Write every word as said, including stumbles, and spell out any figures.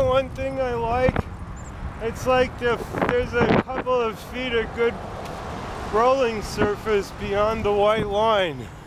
one thing I like? It's like the, there's a couple of feet of good rolling surface beyond the white line.